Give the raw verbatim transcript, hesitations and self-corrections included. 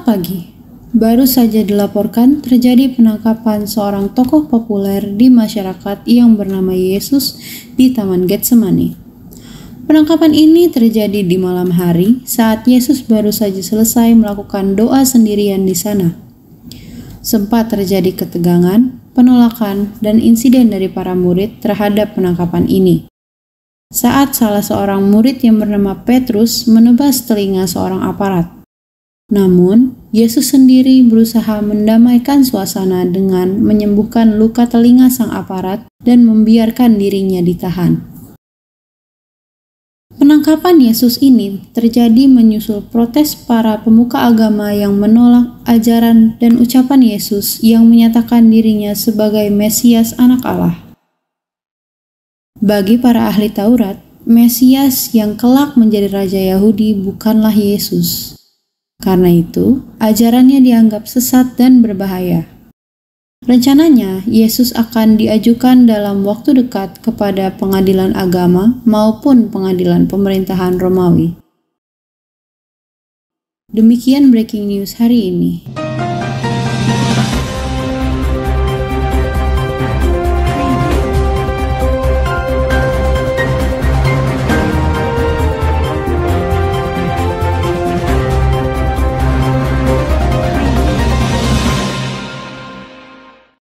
Selamat pagi. Baru saja dilaporkan terjadi penangkapan seorang tokoh populer di masyarakat yang bernama Yesus di Taman Getsemani. Penangkapan ini terjadi di malam hari saat Yesus baru saja selesai melakukan doa sendirian di sana. Sempat terjadi ketegangan, penolakan, dan insiden dari para murid terhadap penangkapan ini. Saat salah seorang murid yang bernama Petrus menebas telinga seorang aparat. Namun, Yesus sendiri berusaha mendamaikan suasana dengan menyembuhkan luka telinga sang aparat dan membiarkan dirinya ditahan. Penangkapan Yesus ini terjadi menyusul protes para pemuka agama yang menolak ajaran dan ucapan Yesus yang menyatakan dirinya sebagai Mesias Anak Allah. Bagi para ahli Taurat, Mesias yang kelak menjadi Raja Yahudi bukanlah Yesus. Karena itu, ajarannya dianggap sesat dan berbahaya. Rencananya, Yesus akan diajukan dalam waktu dekat kepada pengadilan agama maupun pengadilan pemerintahan Romawi. Demikian breaking news hari ini.